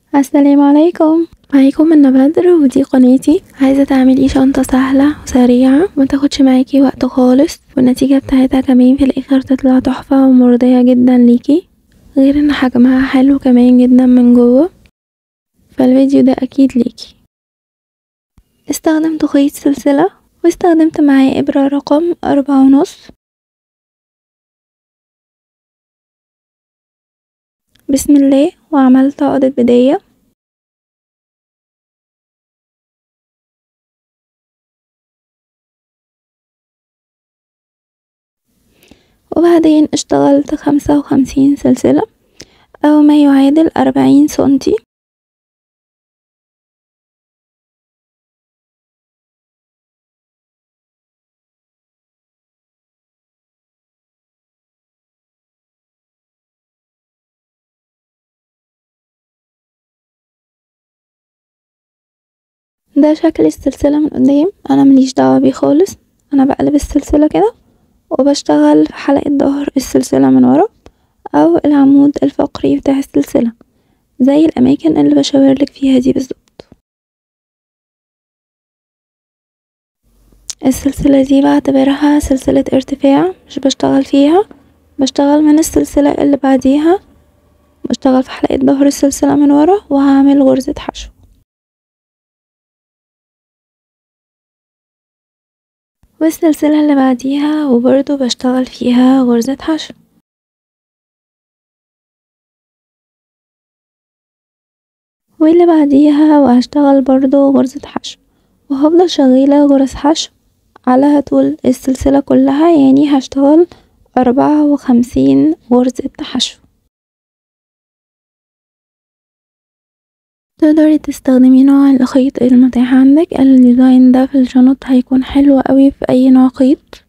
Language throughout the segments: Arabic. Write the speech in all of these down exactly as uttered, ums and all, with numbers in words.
السلام عليكم، معاكم منى بدر ودي قناتي. عايزة تعملي شنطة سهلة وسريعة ما تاخدش معاكي وقت خالص، والنتيجة بتاعتها كمان في الاخر تطلع تحفة ومرضية جدا ليكي، غير ان حجمها حلو كمان جدا من جوه. فالفيديو ده اكيد ليكي. استخدمت خيط سلسلة واستخدمت معاه ابرة رقم اربعة ونص. بسم الله، وعملت عقدة بداية. وبعدين اشتغلت خمسة وخمسين سلسلة او ما يعادل اربعين سنتي. ده شكل السلسلة من قدام، انا مليش دعوة بيه خالص. انا بقلب السلسلة كده وبشتغل في حلقة ظهر السلسلة من ورا او العمود الفقري بتاع السلسلة، زي الاماكن اللي بشاورلك فيها دي بالظبط. السلسلة دي بعتبرها سلسلة ارتفاع، مش بشتغل فيها، بشتغل من السلسلة اللي بعديها. بشتغل في حلقة ظهر السلسلة من ورا وهعمل غرزة حشو. والسلسلة اللي بعديها وبرضو بشتغل فيها غرزة حشو. واللي بعديها وهشتغل برضو غرزة حشو، وهفضل شغالة غرز حشو على طول السلسلة كلها، يعني هشتغل اربعة وخمسين غرزة حشو. تقدري تستخدمي نوع الخيط المتاح عندك. الديزاين ده في الشنط هيكون حلو قوي في اي نوع خيط.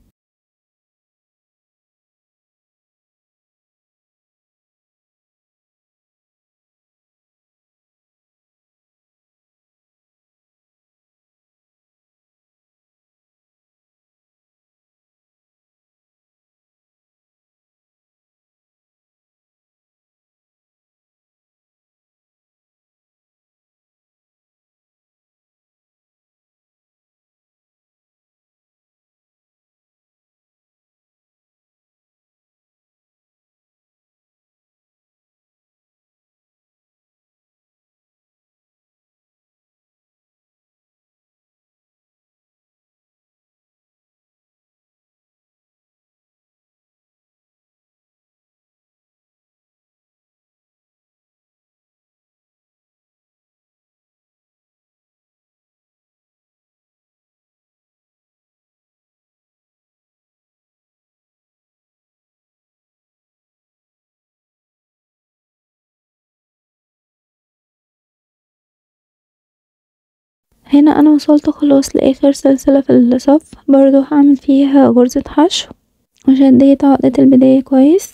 هنا انا وصلت خلاص لاخر سلسلة في الصف، برضو هعمل فيها غرزة حشو وشديت عقدة البداية كويس.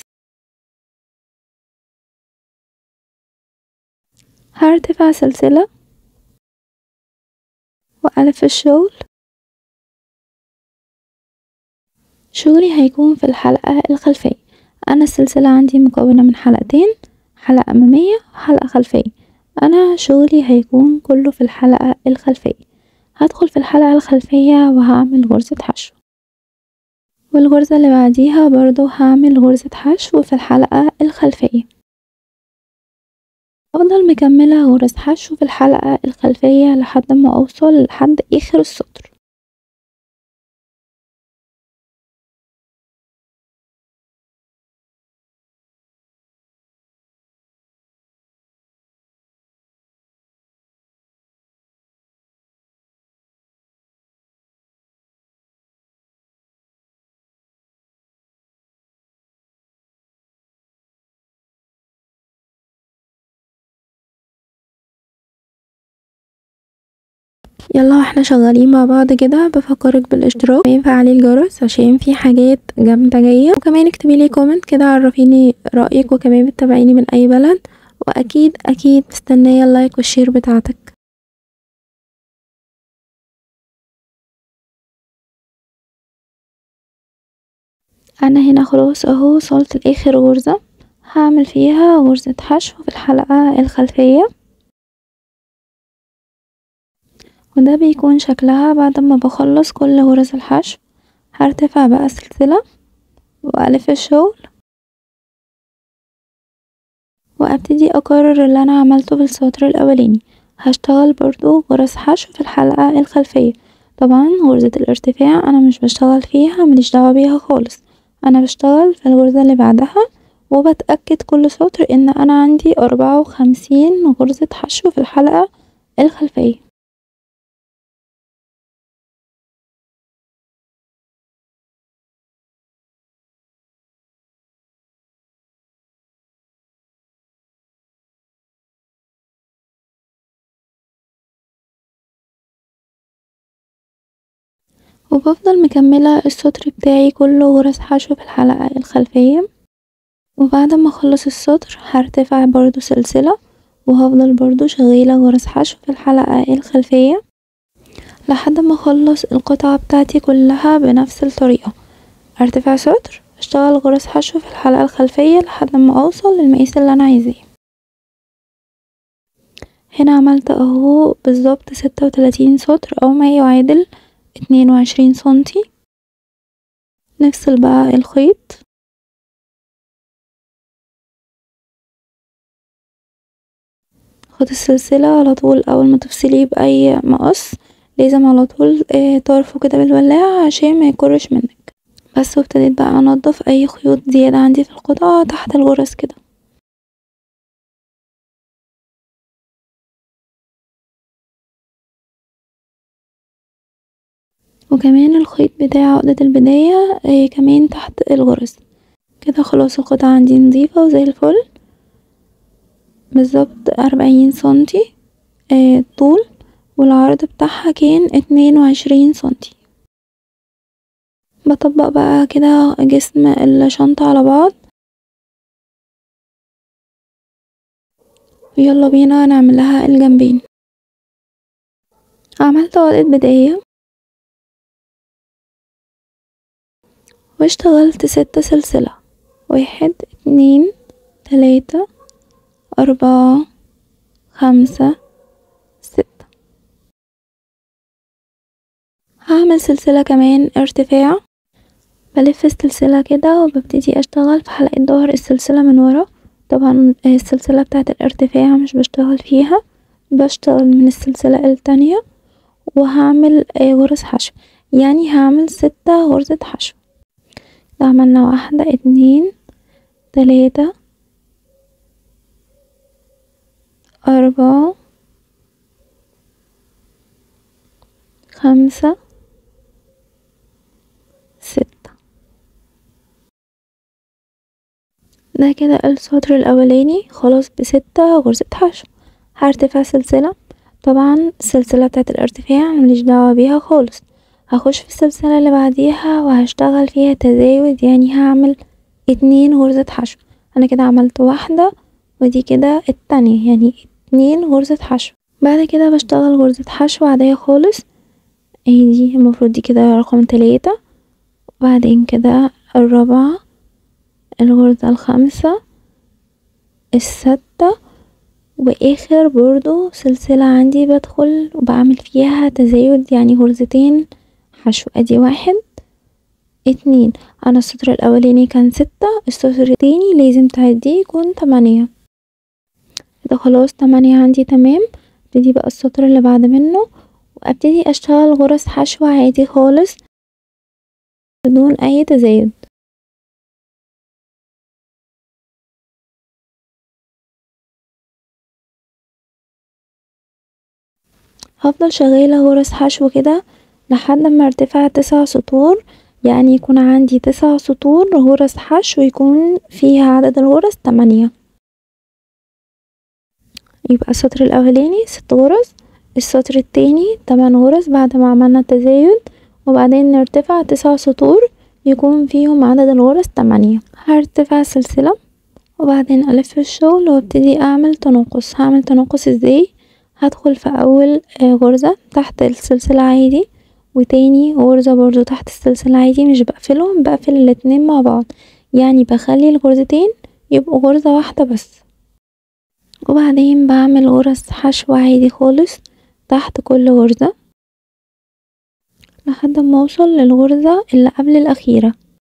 هرتفع سلسلة وألف الشغل. شغلي هيكون في الحلقة الخلفية. انا السلسلة عندي مكونة من حلقتين، حلقة امامية وحلقة خلفية. انا شغلي هيكون كله في الحلقة الخلفية. هدخل في الحلقة الخلفية وهعمل غرزة حشو، والغرزة اللي بعديها برضو هعمل غرزة حشو في الحلقة الخلفية. افضل مكملة غرز حشو في الحلقة الخلفية لحد ما اوصل لحد اخر السطر. يلا واحنا شغالين مع بعض كده بفكرك بالاشتراك وكمان فعلي الجرس عشان في حاجات جامدة جاية، وكمان اكتبي لي كومنت كده عرفيني رأيك، وكمان بتتابعيني من اي بلد، واكيد اكيد مستنية اللايك والشير بتاعتك. انا هنا خلاص اهو وصلت لاخر غرزة، هعمل فيها غرزة حشو في الحلقة الخلفية. وده بيكون شكلها بعد ما بخلص كل غرز الحشو. هرتفع بقى سلسلة والف الشغل وابتدي اكرر اللي انا عملته في السطر الاولاني. هشتغل برضو غرز حشو في الحلقة الخلفية. طبعا غرزة الارتفاع انا مش بشتغل فيها، مليش دعوة بيها خالص، انا بشتغل في الغرزة اللي بعدها وبتأكد كل سطر ان انا عندي اربعة وخمسين غرزة حشو في الحلقة الخلفية. وبفضل مكملة السطر بتاعي كله غرز حشو في الحلقة الخلفية. وبعد ما اخلص السطر هرتفع برضو سلسلة وهفضل برضو شغالة غرز حشو في الحلقة الخلفية لحد ما اخلص القطعة بتاعتي كلها بنفس الطريقة. ارتفع سطر، اشتغل غرز حشو في الحلقة الخلفية لحد ما اوصل للمقاس اللي انا عايزاه. هنا عملت اهو بالظبط ستة وتلاتين سطر او ما يعادل اتنين وعشرين سنتي. نفصل بقى الخيط خد السلسلة على طول. اول ما تفصليه باي مقص لازم على طول اه طرفه كده بالولاعة عشان ما يكرش منك. بس وابتديت بقى انضف اي خيوط زيادة عندي في القطعة تحت الغرز كده. وكمان الخيط بتاع عقدة البداية اه كمان تحت الغرز كده. خلاص القطعة عندي نظيفة وزي الفل. بالظبط اربعين سنتي اه طول، والعرض بتاعها كان اتنين وعشرين سنتي. بطبق بقى كده جسم الشنطة على بعض. يلا بينا نعملها الجنبين. عملت عقدة بداية واشتغلت ستة سلسلة، واحد اتنين تلاتة اربعة خمسة ستة. هعمل سلسلة كمان ارتفاع، بلف السلسلة كده وببتدي اشتغل في حلقة ظهر السلسلة من ورا. طبعا السلسلة بتاعة الارتفاع مش بشتغل فيها، بشتغل من السلسلة التانية وهعمل غرز حشو، يعني هعمل ستة غرزة حشو. ده عملنا واحدة اتنين تلاتة اربعة خمسة ستة. ده كده السطر الاولاني خلاص بستة غرزة حشو. هرتفع سلسلة، طبعا السلسلة بتاعت الارتفاع مليش دعوة بيها خالص. هخش في السلسلة اللي بعديها وهشتغل فيها تزايد، يعني هعمل اتنين غرزة حشو. انا كده عملت واحدة ودي كده التانية، يعني اتنين غرزة حشو. بعد كده بشتغل غرزة حشو عادية خالص. اهي دي المفروض دي كده رقم تلاتة، وبعدين كده الرابعة الغرزة الخامسة الستة، واخر برضو سلسلة عندي بدخل وبعمل فيها تزايد، يعني غرزتين حشو. ادي واحد اتنين. انا السطر الاولاني كان ستة، السطر التاني لازم تعديه يكون تمانية. كده خلاص تمانية عندي تمام. ابتدي بقى السطر اللي بعد منه وابتدي اشتغل غرز حشو عادي خالص بدون اي تزايد. هفضل شغالة غرز حشو كده لحد ما ارتفع تسع سطور، يعني يكون عندي تسع سطور غرز حشو يكون فيها عدد الغرز تمانية. يبقى السطر الاولاني ست غرز، السطر التاني تمن غرز بعد ما عملنا التزايد، وبعدين نرتفع تسع سطور يكون فيهم عدد الغرز تمانية. هرتفع سلسلة وبعدين الف الشغل وابتدي اعمل تناقص. هعمل تناقص ازاي؟ هدخل في اول غرزة تحت السلسلة عادي، وتاني غرزة برضو تحت السلسلة عادي، مش بقفلهم، بقفل الاتنين مع بعض، يعني بخلي الغرزتين يبقوا غرزة واحدة بس. وبعدين بعمل غرز حشو عادي خالص تحت كل غرزة. لحد ما اوصل للغرزة اللي قبل الاخيرة.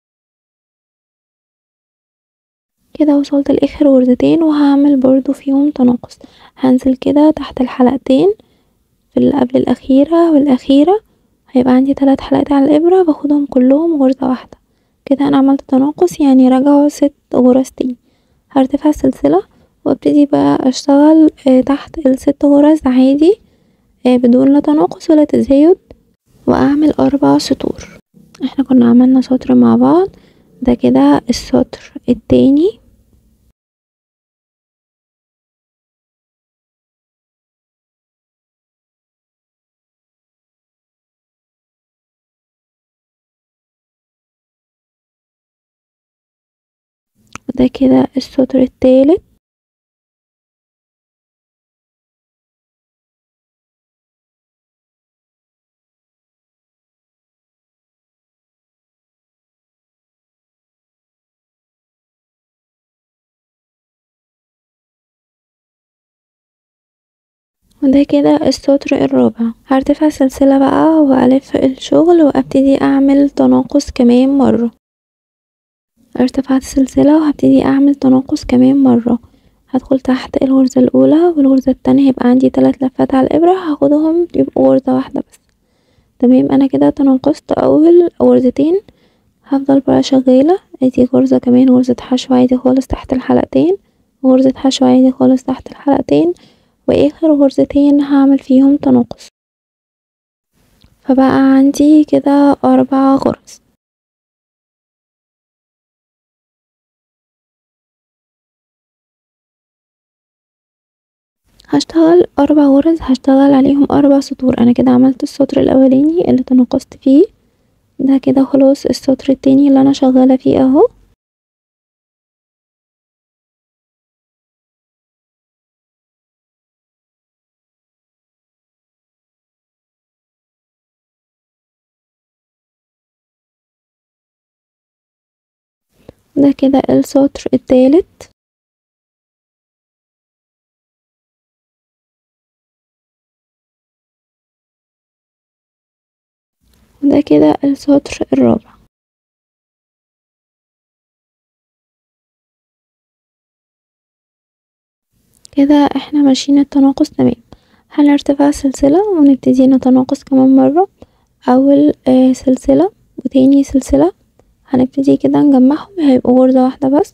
كده وصلت لاخر غرزتين وهعمل برضو فيهم تناقص. هنزل كده تحت الحلقتين في اللي قبل الاخيرة والاخيرة، هيبقى عندي تلات حلقات على الابرة باخدهم كلهم غرزة واحدة. كده انا عملت تناقص، يعني رجعوا ست غرز تاني. هرتفع السلسلة وابتدي بقى اشتغل آه تحت الست غرز عادي، آه بدون لا تناقص ولا تزايد، واعمل اربع سطور. احنا كنا عملنا سطر مع بعض، ده كده السطر التاني. ده كده السطر التالت. وده كده السطر الرابع. هرتفع سلسلة بقى والف الشغل وابتدي اعمل تناقص كمان مرة. ارتفعت السلسلة وهبتدي اعمل تناقص كمان مرة. هدخل تحت الغرزة الاولى والغرزة التانية، هيبقى عندي تلات لفات على الابرة هاخدهم يبقوا غرزة واحدة بس. تمام، انا كده تناقصت اول غرزتين. هفضل بقى شغالة، ادي غرزة كمان، غرزة حشو عادي خالص تحت الحلقتين، غرزة حشو عادي خالص تحت الحلقتين، واخر غرزتين هعمل فيهم تناقص. فبقى عندي كده اربع غرز. هشتغل اربع غرز، هشتغل عليهم اربع سطور. انا كده عملت السطر الاولاني اللي تناقصت فيه، ده كده خلاص السطر التاني اللي انا شغالة فيه اهو. ده كده السطر التالت. ده كده السطر الرابع. كده احنا ماشيين التناقص تمام. هنرتفع سلسلة ونبتدي نتناقص كمان مرة. اول آه سلسلة وتاني سلسلة، هنبتدي كده نجمعهم هيبقوا غرزة واحدة بس،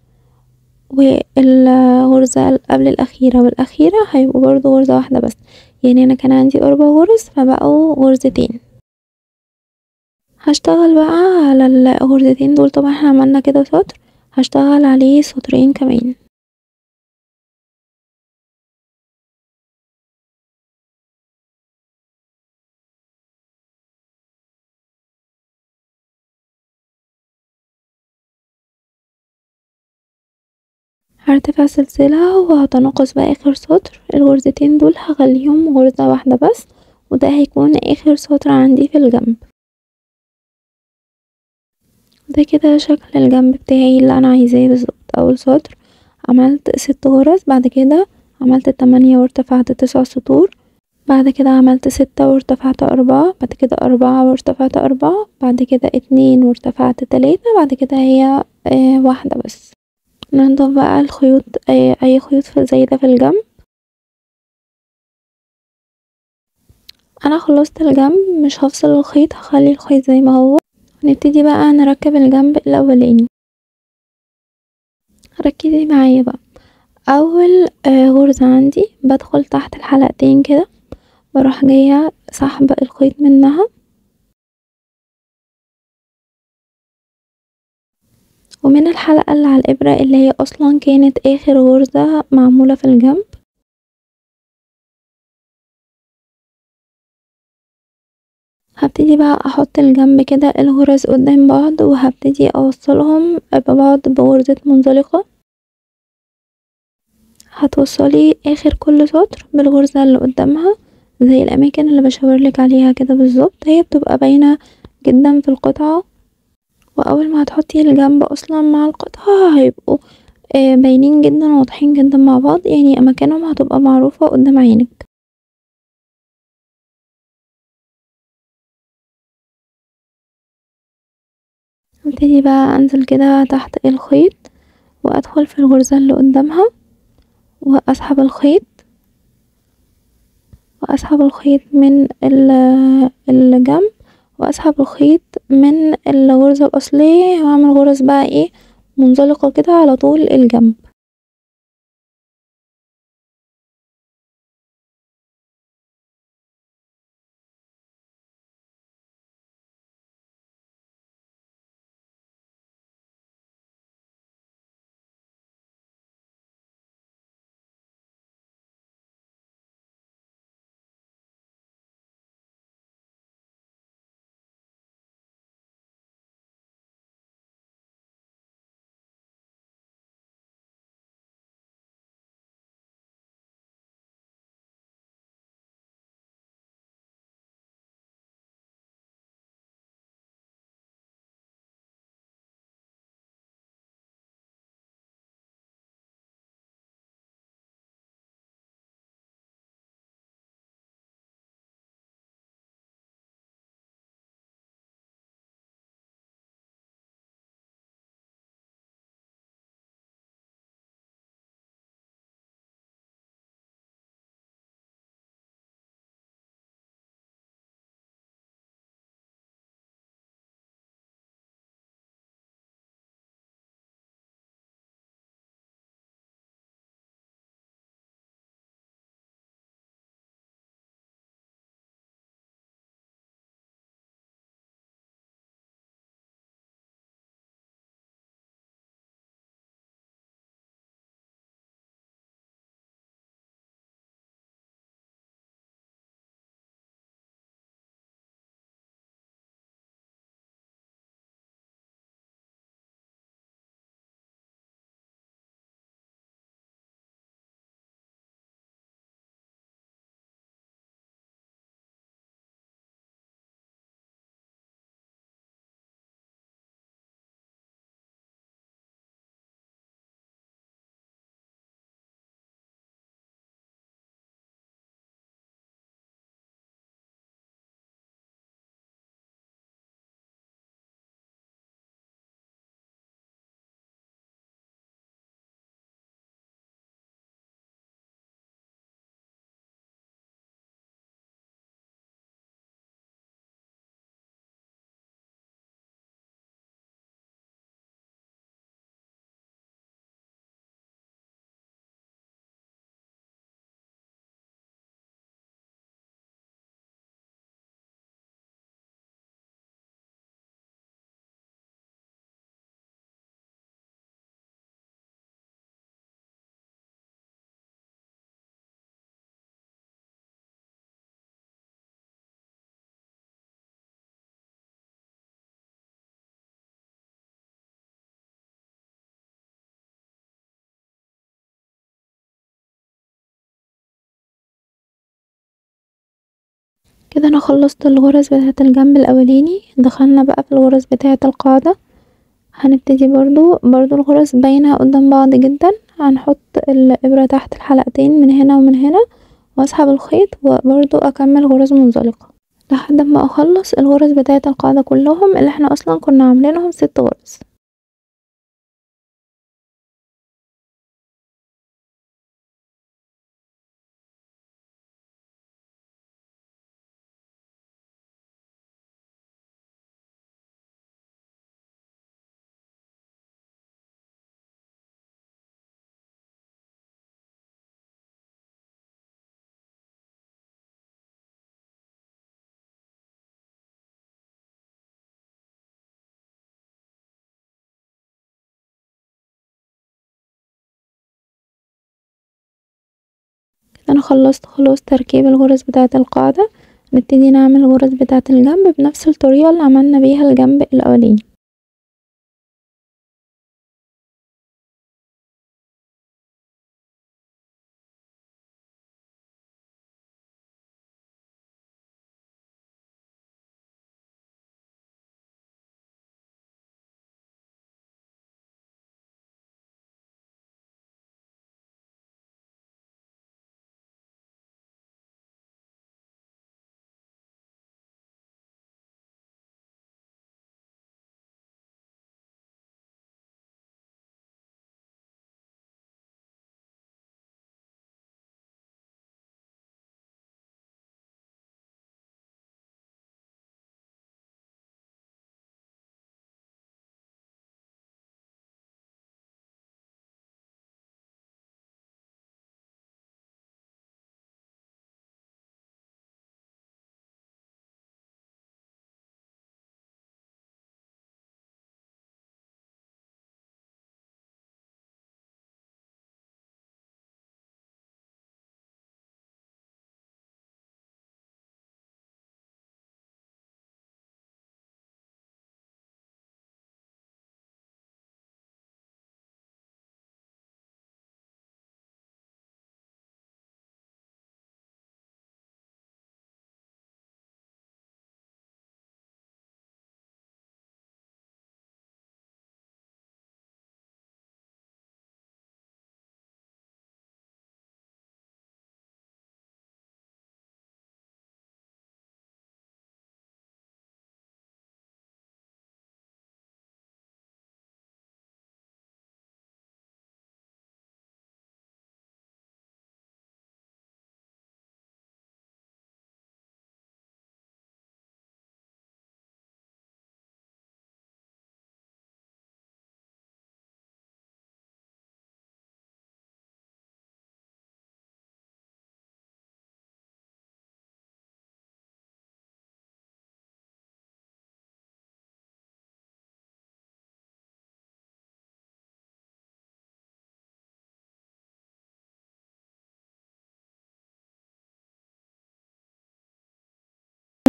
والغرزة اللي قبل الاخيرة والاخيرة هيبقوا برضو غرزة واحدة بس. يعني انا كان عندي اربع غرز فبقوا غرزتين. هشتغل بقى على الغرزتين دول، طبعا احنا عملنا كده سطر، هشتغل عليه سطرين كمان. هرتفع سلسلة وهتناقص بقى اخر سطر. الغرزتين دول هخليهم غرزة واحدة بس، وده هيكون اخر سطر عندي في الجنب. ده كده شكل الجنب بتاعي اللي انا عايزاه بالظبط. اول سطر عملت ست غرز، بعد كده عملت تمانية وارتفعت تسع سطور، بعد كده عملت ستة وارتفعت اربعة، بعد كده اربعة وارتفعت اربعة، بعد كده اتنين وارتفعت تلاتة، بعد كده هي اه واحدة بس. ننضف بقى الخيوط، اي, أي خيوط زي ده في الجنب. انا خلصت الجنب، مش هفصل الخيط، هخلي الخيط زي ما هو. نبتدي بقى نركب الجنب الاولاني. ركزي معايا بقى. اول آه غرزة عندي بدخل تحت الحلقتين كده، بروح جاية سحبة الخيط منها، ومن الحلقة اللي على الابرة اللي هي اصلا كانت اخر غرزة معمولة في الجنب، هبتدي بقى احط الجنب كده الغرز قدام بعض، وهبتدي اوصلهم ببعض بغرزة منزلقة. هتوصلي اخر كل سطر بالغرزة اللي قدامها، زي الاماكن اللي بشاورلك عليها كده بالظبط، هي بتبقى باينة جدا في القطعة. واول ما هتحطي الجنب اصلا مع القطعة هيبقوا آه باينين جدا واضحين جدا مع بعض، يعني اماكنهم هتبقى معروفة قدام عينك. ابتدي بقى انزل كده تحت الخيط وادخل في الغرزة اللي قدامها واسحب الخيط واسحب الخيط من ال- الجنب واسحب الخيط من الغرزة الاصلية واعمل غرز بقى ايه منزلقة كده على طول الجنب. كده انا خلصت الغرز بتاعة الجنب الاولاني. دخلنا بقى في الغرز بتاعة القاعدة. هنبتدي برضو برضو الغرز باينة قدام بعض جدا. هنحط الابرة تحت الحلقتين من هنا ومن هنا واسحب الخيط وبرضو اكمل غرز منزلقة لحد ما اخلص الغرز بتاعة القاعدة كلهم اللي احنا اصلا كنا عاملينهم ست غرز. انا خلصت خلاص تركيب الغرز بتاعة القاعدة. نبتدي نعمل الغرز بتاعة الجنب بنفس الطريقة اللي عملنا بيها الجنب الاولاني.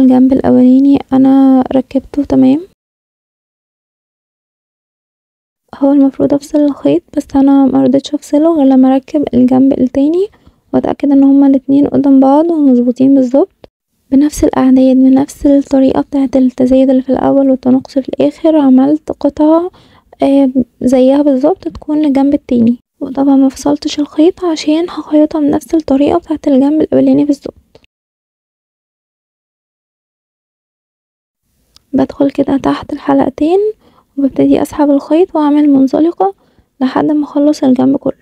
الجنب الاولاني انا ركبته تمام. هو المفروض افصل الخيط بس انا مرضتش افصله غير لما اركب الجنب التاني واتأكد ان هما الاتنين قدام بعض ومظبوطين بالظبط بنفس الاعداد بنفس الطريقة بتاعة التزايد اللي في الاول والتناقص في الاخر. عملت قطعة آه زيها بالظبط تكون للجنب التاني، وطبعا مفصلتش الخيط عشان هخيطها بنفس الطريقة بتاعة الجنب الاولاني بالظبط. بدخل كده تحت الحلقتين وببتدي اسحب الخيط واعمل منزلقة لحد ما اخلص الجنب كله.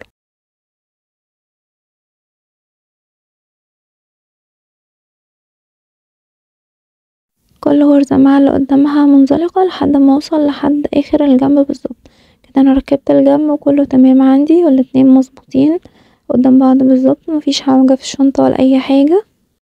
كل غرزة مع اللي قدامها منزلقة لحد ما اوصل لحد اخر الجنب بالظبط. كده انا ركبت الجنب وكله تمام عندي والاتنين مظبوطين قدام بعض بالظبط، مفيش حاجة في الشنطة ولا اي حاجة.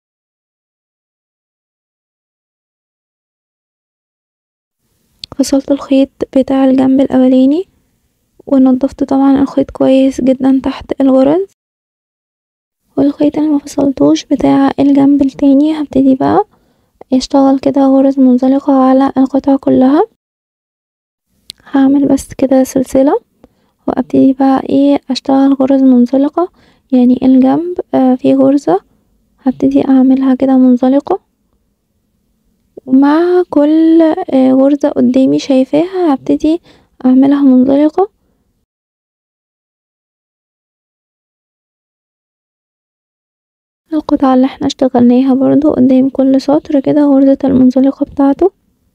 فصلت الخيط بتاع الجنب الاولاني ونضفت طبعا الخيط كويس جدا تحت الغرز، والخيط اللي مفصلتوش بتاع الجنب التاني هبتدي بقى اشتغل كده غرز منزلقة على القطعة كلها. هعمل بس كده سلسلة وابتدي بقى ايه اشتغل غرز منزلقة، يعني الجنب آه في غرزة هبتدي اعملها كده منزلقة، ومع كل آه غرزة قدامي شايفاها هبتدي اعملها منزلقة. القطعة اللي احنا اشتغلناها برضو قدام كل سطر كده غرزة المنزلقة بتاعته،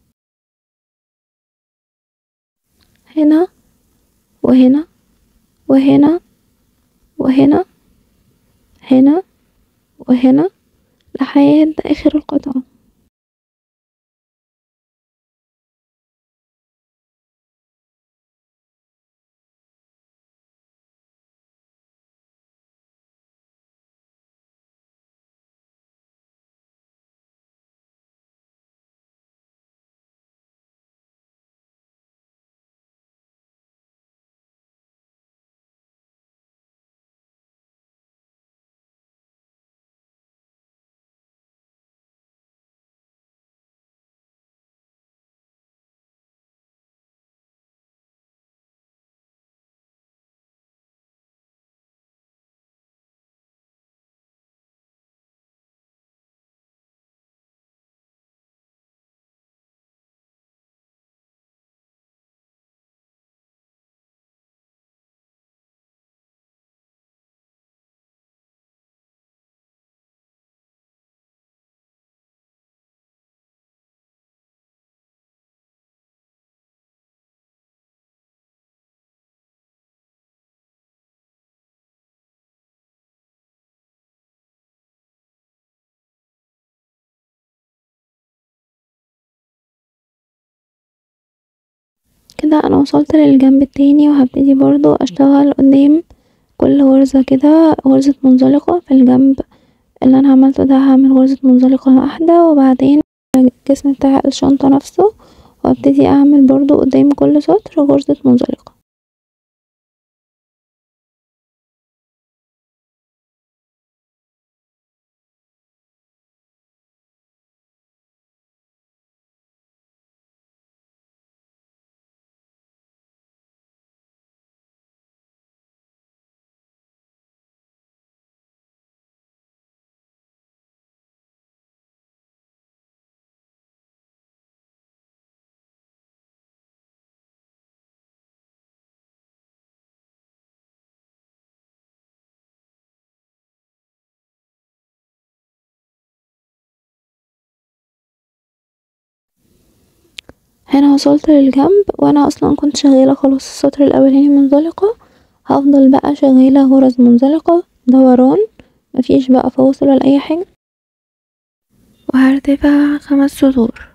هنا وهنا وهنا وهنا هنا وهنا لحد اخر القطعة. كده انا وصلت للجنب التاني وهبتدي برضو اشتغل قدام كل غرزة كده غرزة منزلقة في الجنب اللي انا عملته ده. هعمل غرزة منزلقة واحدة وبعدين الجسم بتاع الشنطة نفسه، وابتدي اعمل برضو قدام كل سطر غرزة منزلقة. هنا وصلت للجنب وانا اصلا كنت شغالة خلاص السطر الاولاني منزلقة، هفضل بقى شغالة غرز منزلقة دوران، مفيش بقى فواصل ولا اي حاجة، وهرتفع خمس سطور.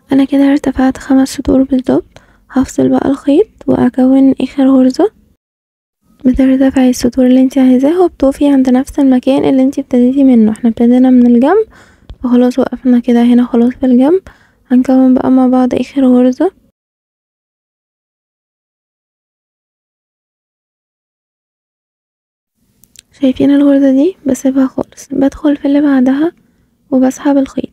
انا كده ارتفعت خمس سطور بالظبط. هفصل بقى الخيط واكون اخر غرزة. بترتفعي السطور اللي انتي عايزاها وبتقفي عند نفس المكان اللي انتي ابتديتي منه. احنا ابتدينا من الجنب فخلاص وقفنا كده هنا خلاص في الجنب. هنكون بقى مع بعض اخر غرزة. شايفين الغرزة دي؟ بسيبها خالص، بدخل في اللي بعدها وبسحب الخيط.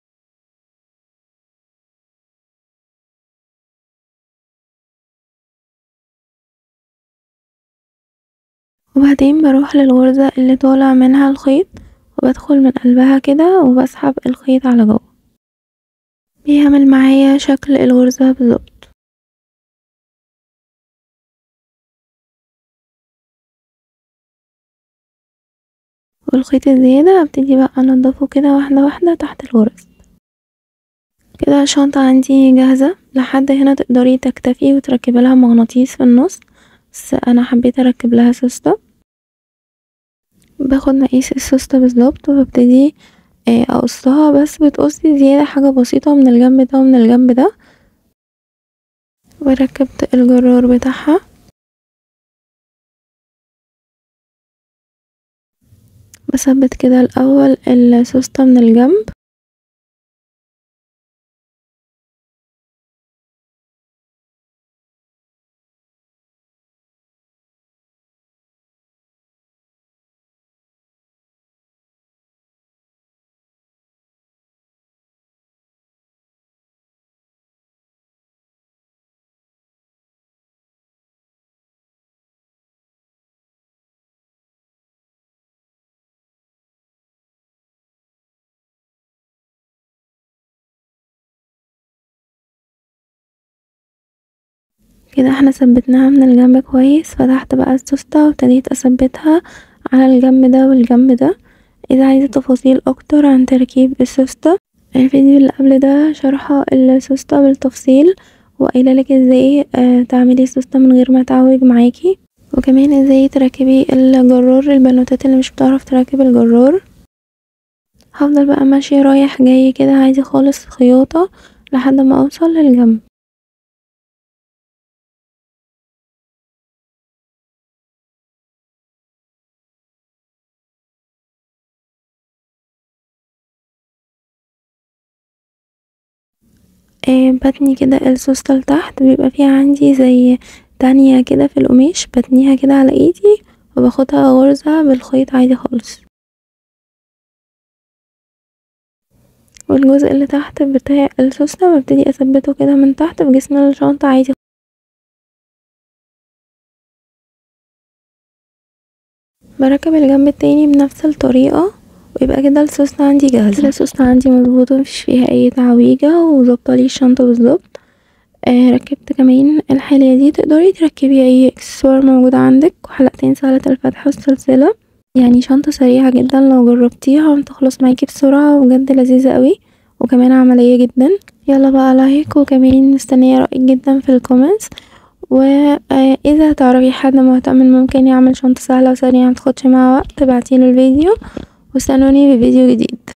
وبعدين بروح للغرزة اللي طالع منها الخيط وبدخل من قلبها كده وبسحب الخيط على جوه. بيعمل معايا شكل الغرزة بالظبط. والخيط الزيادة ابتدي بقى انضفه كده واحدة واحدة تحت الغرز. كده الشنطة عندي جاهزة. لحد هنا تقدري تكتفي وتركبي لها مغناطيس في النص، بس انا حبيت اركب لها سوستة. باخد مقاس السوستة بالظبط وببتدي اقصها، بس بتقصي زيادة حاجة بسيطة من الجنب ده ومن الجنب ده. وركبت الجرار بتاعها. بثبت كده الاول السوستة من الجنب. كده احنا ثبتناها من الجنب كويس. فتحت بقى السوستة وابتديت اثبتها على الجنب ده والجنب ده. اذا عايزة تفاصيل اكتر عن تركيب السوستة، الفيديو اللي قبل ده شرحة السوستة بالتفصيل وقايلالك ازاي اه تعملي السوستة من غير ما تعوج معاكي، وكمان ازاي تركبي الجرار للبنوتات اللي مش بتعرف تركب الجرار. هفضل بقى ماشية رايح جاي كده عادي خالص خياطة لحد ما اوصل للجنب. آه بتني كده السوستة لتحت، بيبقى فيها عندي زي تانية كده في القماش، بتنيها كده على ايدي وباخدها غرزة بالخيط عادي خالص. والجزء اللي تحت بتاع السوستة ببتدي اثبته كده من تحت بجسم الشنطة عادي. بركب الجنب التاني بنفس الطريقة ويبقى كده السوستة عندي جاهزة. السوستة عندي مظبوطة مفيش فيها اي تعويجة وظابطة لي الشنطة بالظبط. آه ركبت كمان الحالية دي تقدري تركبي اي اكسسوار موجود عندك، وحلقتين سهلة الفتح والسلسلة. يعني شنطة سريعة جدا لو جربتيها هتخلص معاكي بسرعة وبجد لذيذة قوي وكمان عملية جدا. يلا بقى لايك، وكمان مستنية رأيك جدا في الكومنتس. واذا تعرفي حد مهتم ممكن يعمل شنطة سهلة وسريعة متاخدش معاه وقت ابعتيله الفيديو، واستنوني في فيديو جديد.